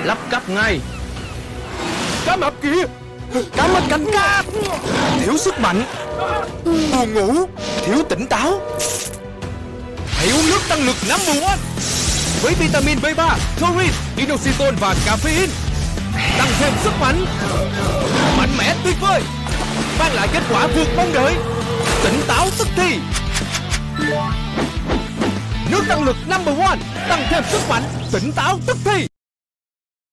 Lắp cấp ngay. Cá mập kìa, cá mập canh cá. Thiếu sức mạnh, buồn ngủ, thiếu tỉnh táo. Hãy uống nước tăng lực number one với vitamin B3, taurine, inositol và caffeine. Tăng thêm sức mạnh, mạnh mẽ tuyệt vời, mang lại kết quả vượt mong đợi, tỉnh táo tức thì. Nước tăng lực number one, tăng thêm sức mạnh, tỉnh táo tức thì.